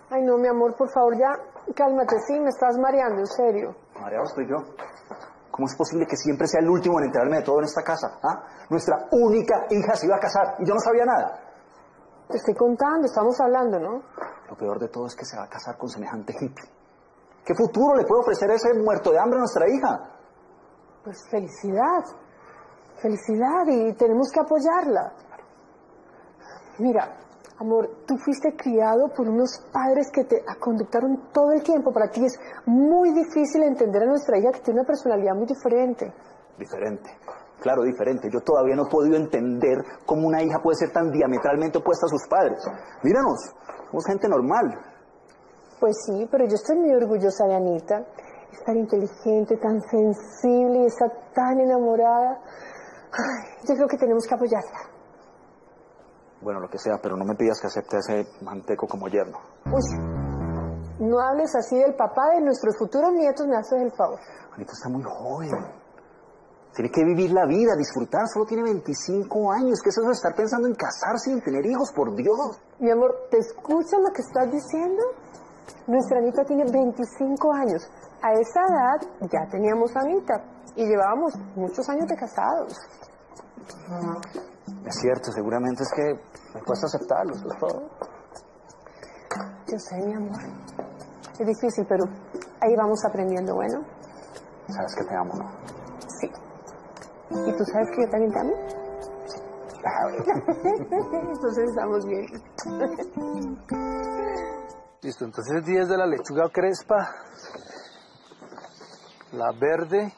Ay, no, mi amor, por favor, ya, cálmate, sí, me estás mareando, en serio. Mareado estoy yo. ¿Cómo es posible que siempre sea el último en enterarme de todo en esta casa? ¿Ah? Nuestra única hija se iba a casar y yo no sabía nada. Te estoy contando, estamos hablando, ¿no? Lo peor de todo es que se va a casar con semejante hippie. ¿Qué futuro le puede ofrecer ese muerto de hambre a nuestra hija? Pues felicidad, felicidad, y tenemos que apoyarla. Mira, amor, tú fuiste criado por unos padres que te conductaron todo el tiempo. Para ti es muy difícil entender a nuestra hija, que tiene una personalidad muy diferente. Diferente. Claro, diferente. Yo todavía no he podido entender cómo una hija puede ser tan diametralmente opuesta a sus padres. Míranos, somos gente normal. Pues sí, pero yo estoy muy orgullosa de Anita. Es tan inteligente, tan sensible y está tan enamorada. Ay, yo creo que tenemos que apoyarla. Bueno, lo que sea, pero no me pidas que acepte a ese manteco como yerno. Uy, no hables así del papá de nuestros futuros nietos, me haces el favor. Anita está muy joven. Tiene que vivir la vida, disfrutar. Solo tiene 25 años. ¿Qué es eso de estar pensando en casarse y en tener hijos? Por Dios. Mi amor, ¿te escuchas lo que estás diciendo? Nuestra Anita tiene 25 años. A esa edad ya teníamos a Anita y llevábamos muchos años de casados. Es cierto, seguramente es que me cuesta aceptarlo, eso es todo. Yo sé, mi amor. Es difícil, pero ahí vamos aprendiendo, ¿bueno? Sabes que te amo, ¿no? Sí. ¿Y tú sabes que yo también te amo? Sí. Entonces estamos bien. Listo, entonces 10 de la lechuga crespa, la verde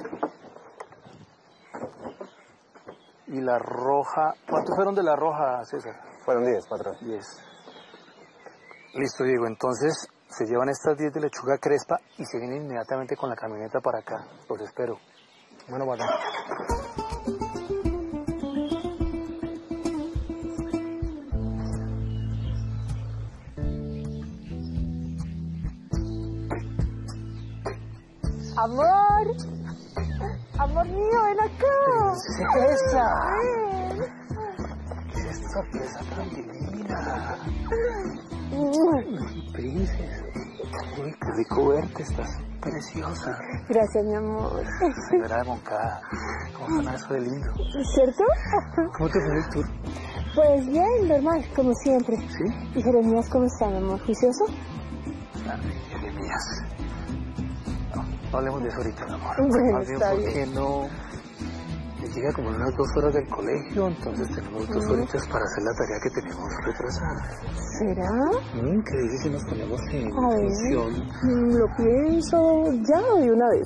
y la roja. ¿Cuántos fueron de la roja, César? Fueron 10, patrón. 10. Listo, Diego, entonces se llevan estas 10 de lechuga crespa y se vienen inmediatamente con la camioneta para acá. Los espero. Bueno, patrón. Amor, amor mío, ven acá. ¡César! Ven. ¿Qué es esta sorpresa tan divina? Princesa. Uy, qué rico verte, estás preciosa. Gracias, mi amor. Señora de Moncada, ¿cómo suena eso de lindo? ¿Cierto? ¿Cómo te fue el tour? Pues bien, normal, como siempre. ¿Sí? ¿Y Jeremías cómo está, mi amor? ¿Juicioso? Jeremías. No hablemos de eso ahorita, mi amor. Bueno, Más bien, está ¿por bien. qué no? Le llega como unas 2 horas del colegio, entonces tenemos 2 horitas para hacer la tarea que tenemos retrasada. ¿Será? ¿Qué dices si nos ponemos en A ver. función? Lo pienso ya o de una vez.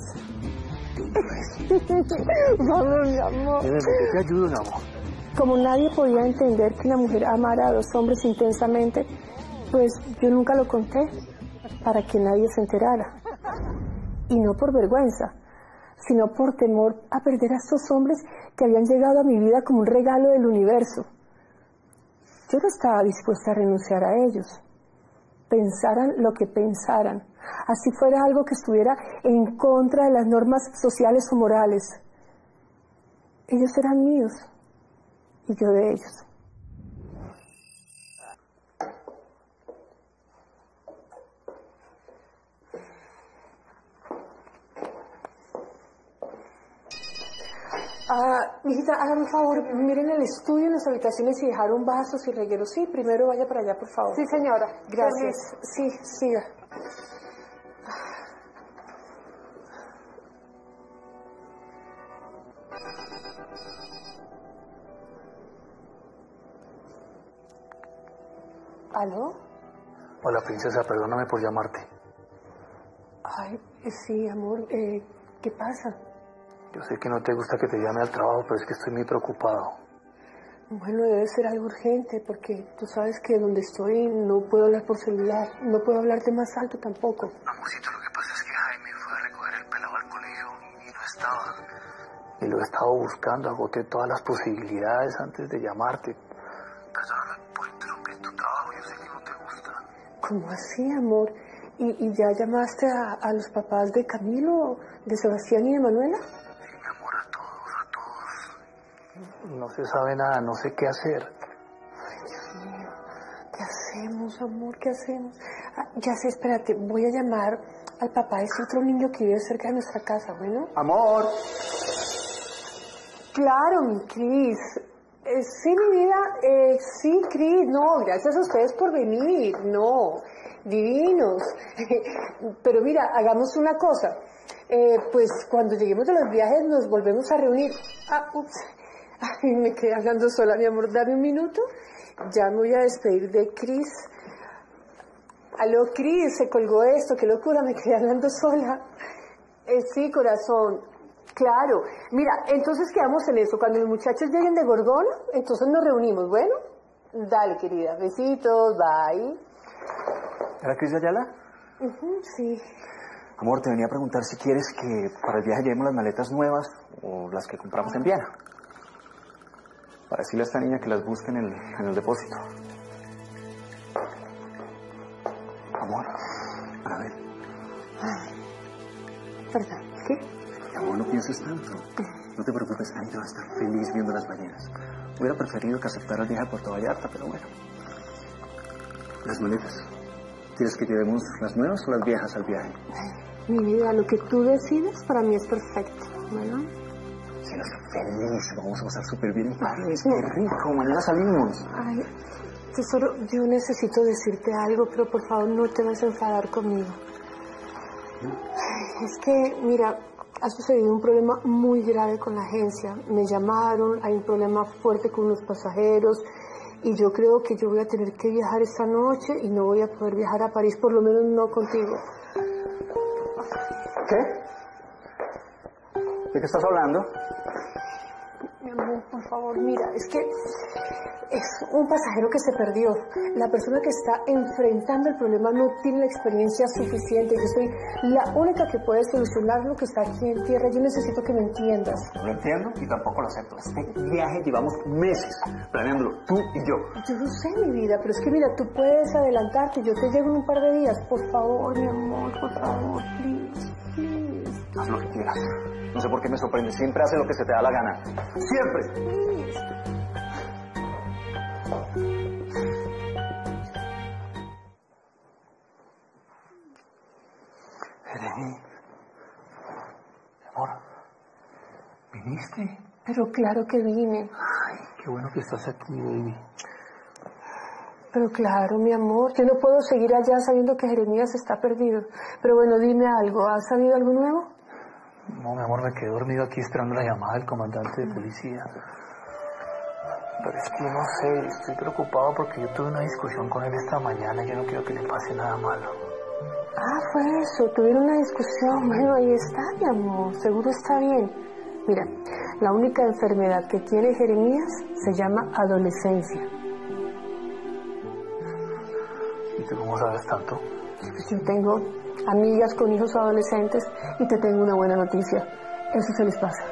Vamos, mi amor. Dime, ¿por qué te ayudo, mi amor? Como nadie podía entender que una mujer amara a 2 hombres intensamente, pues yo nunca lo conté para que nadie se enterara. Y no por vergüenza, sino por temor a perder a estos hombres que habían llegado a mi vida como un regalo del universo. Yo no estaba dispuesta a renunciar a ellos. Pensaran lo que pensaran, así fuera algo que estuviera en contra de las normas sociales o morales. Ellos eran míos y yo de ellos. Mijita, hágame un favor, miren el estudio, en las habitaciones y dejaron vasos y regueros. Sí, primero vaya para allá, por favor. Sí, señora. Gracias. Sí, siga. ¿Aló? Hola, princesa, perdóname por llamarte. Ay, sí, amor, ¿qué pasa? Yo sé que no te gusta que te llame al trabajo, pero es que estoy muy preocupado. Bueno, debe ser algo urgente, porque tú sabes que donde estoy no puedo hablar por celular, no puedo hablarte más alto tampoco. Amorcito, lo que pasa es que Jaime fue a recoger el pelado al colegio y no estaba. Y lo he estado buscando, agoté todas las posibilidades antes de llamarte. Perdóname por interrumpir tu trabajo, yo sé que no te gusta. ¿Cómo así, amor? ¿Y ya llamaste a los papás de Camilo, de Sebastián y de Manuela? Sí, mi amor, a todos. No se sabe nada, no sé qué hacer. Ay, Dios mío, ¿qué hacemos, amor? ¿Qué hacemos? Ya sé, espérate, voy a llamar al papá de ese otro niño que vive cerca de nuestra casa, ¿bueno? Amor. Claro, mi Cris. Sí, mi vida, sí, Cris, no, gracias a ustedes por venir, no, divinos. Pero mira, hagamos una cosa, pues cuando lleguemos de los viajes nos volvemos a reunir. Ups, ay, me quedé hablando sola, mi amor, dame un minuto, ya me voy a despedir de Cris. Aló, Cris, se colgó esto, qué locura, me quedé hablando sola. Sí, corazón. Claro, mira, entonces quedamos en eso. Cuando los muchachos lleguen de Gorgona, entonces nos reunimos, ¿bueno? Dale, querida, besitos, bye. ¿Era Cris Ayala? Sí. Amor, te venía a preguntar si quieres que para el viaje llevemos las maletas nuevas o las que compramos en Viena. Para decirle a esta niña que las busque en el depósito. Amor, a ver. Perdón, ¿qué? Amor, no pienses tanto. No te preocupes, Anita va a estar feliz viendo las ballenas. Hubiera preferido que aceptara el viaje a Puerto Vallarta, pero bueno. Las maletas. ¿Quieres que llevemos las nuevas o las viejas al viaje? Mi vida, lo que tú decides para mí es perfecto, ¿bueno? Si no estoy feliz, vamos a pasar súper bien en París. ¡Qué rico! Mañana salimos. Ay, tesoro, yo necesito decirte algo, pero por favor no te vas a enfadar conmigo. Ay, es que, mira, ha sucedido un problema muy grave con la agencia. Me llamaron, hay un problema fuerte con los pasajeros y yo creo que yo voy a tener que viajar esta noche y no voy a poder viajar a París, por lo menos no contigo. ¿Qué? ¿De qué estás hablando? Mi amor, por favor, mira, es que es un pasajero que se perdió. La persona que está enfrentando el problema no tiene la experiencia suficiente. Yo soy la única que puede solucionar lo que está aquí en tierra. Yo necesito que me entiendas. No lo entiendo y tampoco lo acepto. Este viaje llevamos meses planeándolo, tú y yo. Yo lo sé, mi vida, pero es que mira, tú puedes adelantarte. Yo te llego en un par de días. Por favor, mi amor, por favor, please, please. Haz lo que quieras. No sé por qué me sorprende. Siempre haces lo que se te da la gana. ¡Siempre! Please. Jeremy, amor, ¿viniste? Pero claro que vine. Ay, qué bueno que estás aquí, baby. Pero claro, mi amor, yo no puedo seguir allá sabiendo que Jeremías está perdido. Pero bueno, dime algo, ¿has sabido algo nuevo? No, mi amor, me quedé dormido aquí esperando la llamada del comandante de policía. Pero es que no sé, estoy preocupado porque yo tuve una discusión con él esta mañana y yo no quiero que le pase nada malo. Fue eso, tuvieron una discusión. Bueno, ahí está, mi amor, seguro está bien. Mira, la única enfermedad que tiene Jeremías se llama adolescencia. ¿Y tú cómo sabes tanto? Pues yo tengo amigas con hijos adolescentes y te tengo una buena noticia. Eso se les pasa.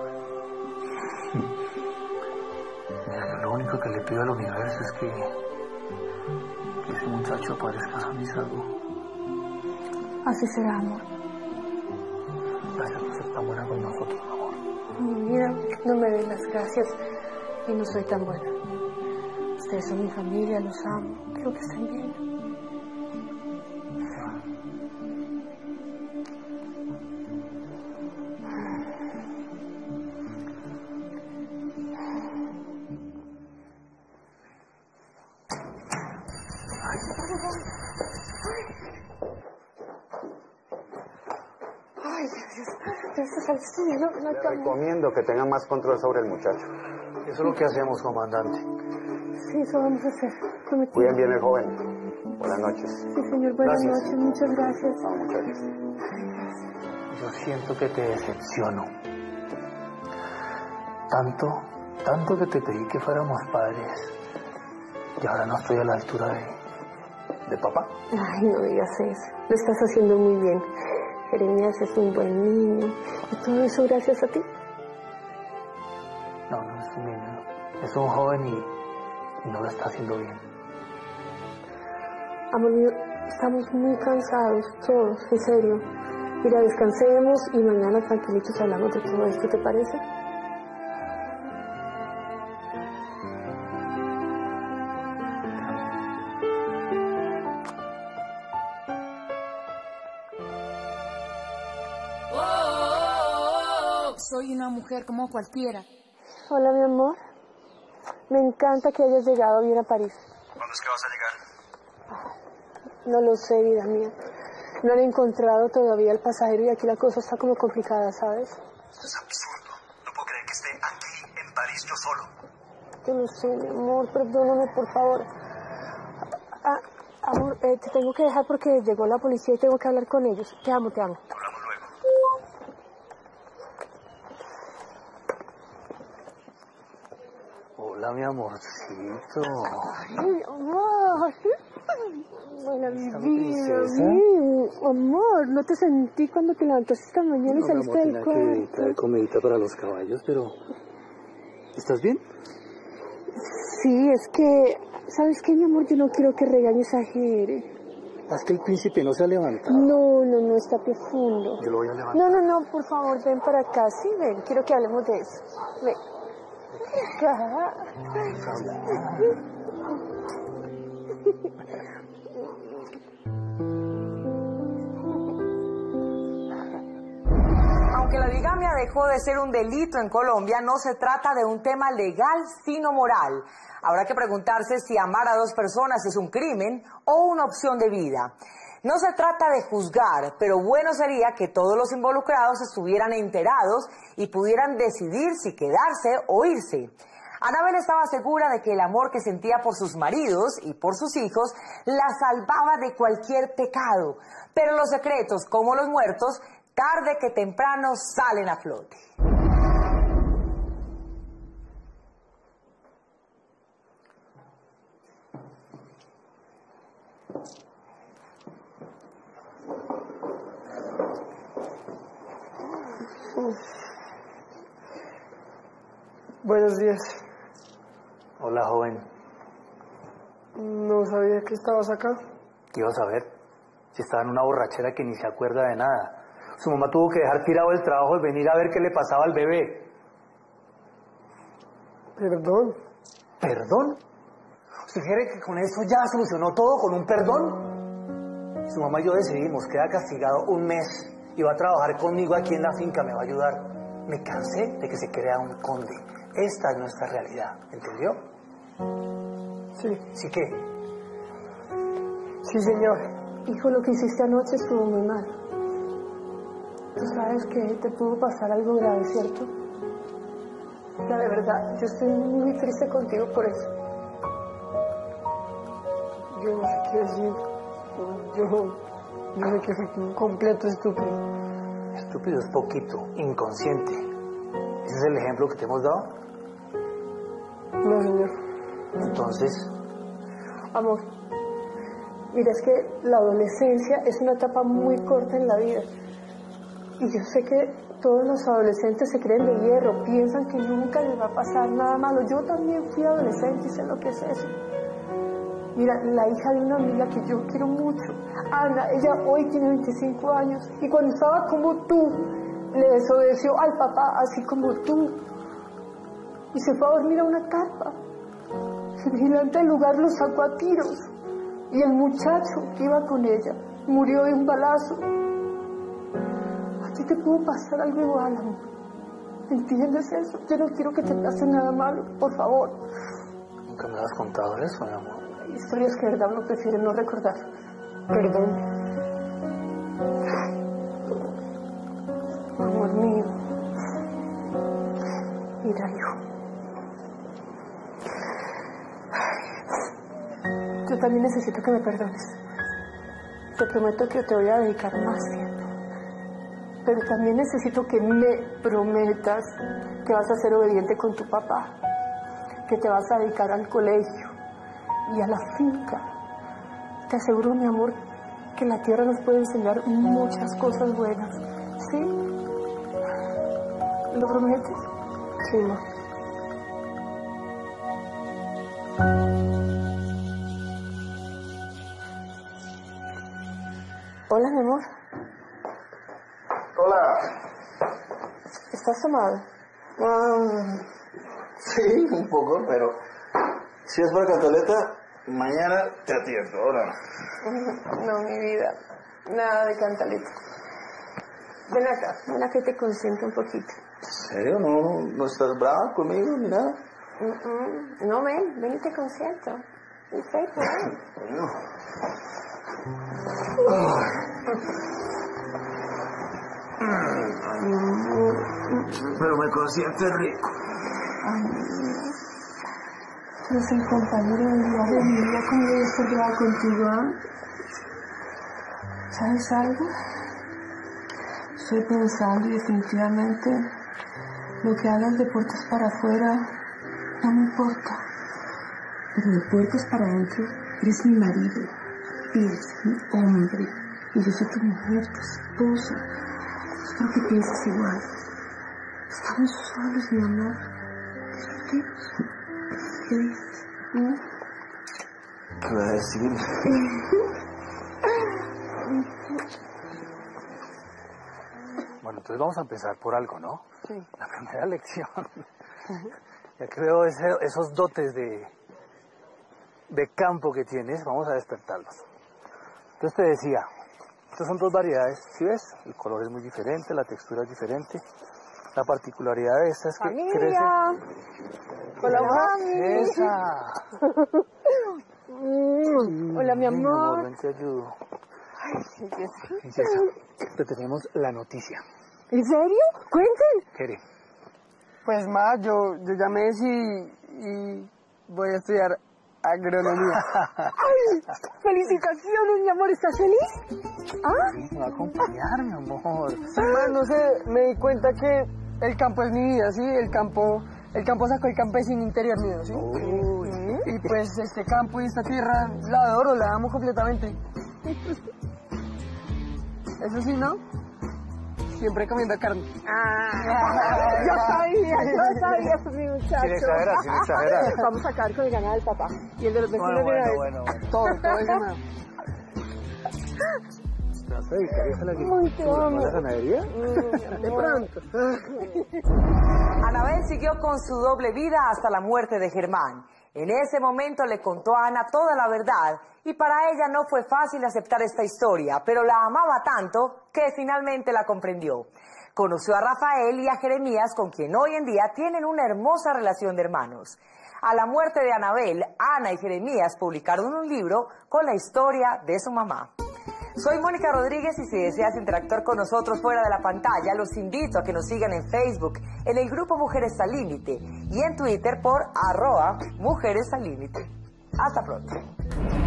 Mira, lo único que le pido al universo es que ese muchacho aparezca sano y salvo. Así será, amor. Gracias por ser tan buena con nosotros, amor. Mira, no me den las gracias y no soy tan buena. Ustedes son mi familia, los amo, creo que están bien. Les recomiendo que tengan más control sobre el muchacho. Eso es lo que hacemos, comandante. Sí, eso vamos a hacer. Prometido. Cuiden bien el joven. Buenas noches. Sí, señor, buenas noches, muchas gracias. Vamos, muchachos. Yo siento que te decepciono. Tanto que te pedí que fuéramos padres. Y ahora no estoy a la altura de papá. Ay, no digas eso. Lo estás haciendo muy bien. Jeremías es un buen niño. Y todo eso gracias a ti. No es un niño. Es un joven y no lo está haciendo bien. Amor mío, estamos muy cansados, todos, en serio. Mira, descansemos y mañana tranquilitos hablamos de todo esto, ¿te parece? soy una mujer como cualquiera. Hola, mi amor. Me encanta que hayas llegado bien a París. ¿Cuándo es que vas a llegar? No lo sé, vida mía. No han encontrado todavía el pasajero y aquí la cosa está como complicada, ¿sabes? Esto es absurdo. No puedo creer que esté aquí en París yo solo. Yo lo sé, mi amor. Perdóname, por favor. Amor, te tengo que dejar porque llegó la policía y tengo que hablar con ellos. Te amo, te amo. Hablamos luego. Hola, mi amorcito. Ay, amor. Hola, mi vida. Amor, no te sentí cuando te levantaste esta mañana y saliste del cuarto. Trae comidita para los caballos, pero... ¿Estás bien? Sí, es que... ¿Sabes qué, mi amor? Yo no quiero que regañes a Jere. Es que el príncipe no se ha levantado. No, está profundo. Yo lo voy a levantar. No, por favor, ven para acá. Sí, ven, quiero que hablemos de eso. Ven. Acá. Aunque la bigamia dejó de ser un delito en Colombia, no se trata de un tema legal, sino moral. Habrá que preguntarse si amar a dos personas es un crimen o una opción de vida. No se trata de juzgar, pero bueno sería que todos los involucrados estuvieran enterados y pudieran decidir si quedarse o irse. Anabel estaba segura de que el amor que sentía por sus maridos y por sus hijos la salvaba de cualquier pecado. Pero los secretos, como los muertos, tarde que temprano salen a flote. Buenos días. Hola, joven. No sabía que estabas acá. ¿Qué ibas a ver? Si estaba en una borrachera que ni se acuerda de nada. Su mamá tuvo que dejar tirado el trabajo y venir a ver qué le pasaba al bebé. Perdón. ¿Perdón? ¿Usted cree que con eso ya solucionó todo, con un perdón? Su mamá y yo decidimos, queda castigado un mes y va a trabajar conmigo aquí en la finca, me va a ayudar. Me cansé de que se crea un conde. Esta es nuestra realidad, ¿entendió? Sí. ¿Sí qué? Sí, señor. Hijo, lo que hiciste anoche estuvo muy mal. Tú sabes que te pudo pasar algo grave, ¿cierto? Ya, de verdad, yo estoy muy triste contigo por eso. Yo no sé qué decir. Yo sé que fui un completo estúpido. Estúpido es poquito, inconsciente. ¿Ese es el ejemplo que te hemos dado? No, señor. Entonces, Amor, mira, es que la adolescencia es una etapa muy corta en la vida. Y yo sé que todos los adolescentes se creen de hierro, piensan que nunca les va a pasar nada malo. Yo también fui adolescente y sé lo que es eso. Mira, la hija de una amiga que yo quiero mucho, Ana, ella hoy tiene 25 años y cuando estaba como tú, le desobedeció al papá, así como tú. Y se fue a dormir a una carpa. El vigilante del lugar lo sacó a tiros. Y el muchacho que iba con ella murió de un balazo. A ti te pudo pasar algo igual, amor. ¿Entiendes eso? Yo no quiero que te pase nada malo, por favor. nunca me has contado eso, mi amor. Hay historias que de verdad uno prefiere no recordar. Perdón. Amor mío. Mira, hijo. Yo también necesito que me perdones. Te prometo que te voy a dedicar más tiempo. Pero también necesito que me prometas que vas a ser obediente con tu papá, que te vas a dedicar al colegio y a la finca. Te aseguro, mi amor, que la tierra nos puede enseñar muchas cosas buenas. ¿Sí? ¿Lo prometes? Sí, ma. Hola, mi amor. Hola. ¿Estás tomado? Sí, un poco, pero si es para Cantaleta, mañana te atiendo, ahora. No, mi vida. Nada de cantaleta. Ven acá y te consiento un poquito. ¿En serio? ¿No estás brava conmigo ni nada? No, ven y te consiento. Perfecto, Coño. Pero me consientes rico. Tú eres el compañero del día de mi vida, como yo estoy brava contigo, ¿ah? ¿Sabes algo? Estoy pensando y definitivamente lo que hagas de puertas para afuera no me importa. Pero de puertas para adentro eres mi marido, eres mi hombre. Y yo soy tu mujer, tu esposa. Espero que pienses igual. Estamos solos, mi amor. Disfrutemos. ¿Qué dices? ¿Qué voy a decir? Bueno, entonces vamos a empezar por algo, ¿no? Sí. La primera lección. Ya que veo esos dotes de campo que tienes, vamos a despertarlos. Entonces te decía, estas son dos variedades, ¿sí ves? El color es muy diferente, la textura es diferente. La particularidad de esta es que ¡Familia! ¡Hola, mami! ¡Esa! Hola, mi amor. Ven, te ayudo. Ay, sí, que sí. Princesa, te tenemos la noticia. ¿En serio? ¡Cuenten! Jere, Pues, ma, yo ya me decidí y voy a estudiar agronomía. ¡Ay! ¡Felicitaciones, mi amor! ¿Estás feliz? ¿Ah? me va a acompañar, mi amor. Sí, ma, no sé, me di cuenta que el campo es mi vida, ¿sí? El campo sacó el campesino interior mío, ¿sí? Uy. Y pues este campo y esta tierra la adoro, la amo completamente. Eso sí, ¿no? Siempre comiendo carne. Yo sabía, mi muchacho. Sin exagerar. Vamos a acabar con el ganado del papá. Y el de los vecinos de una vez. Bueno. Todo el ganado. ¿Te vas a dedicar a la Muy a la ganadería? De pronto. Anabel siguió con su doble vida hasta la muerte de Germán. En ese momento le contó a Ana toda la verdad y para ella no fue fácil aceptar esta historia, pero la amaba tanto que finalmente la comprendió. Conoció a Rafael y a Jeremías, con quien hoy en día tienen una hermosa relación de hermanos. A la muerte de Anabel, Ana y Jeremías publicaron un libro con la historia de su mamá. Soy Mónica Rodríguez y si deseas interactuar con nosotros fuera de la pantalla, los invito a que nos sigan en Facebook, en el grupo Mujeres al Límite y en Twitter por @Mujeres al Límite. Hasta pronto.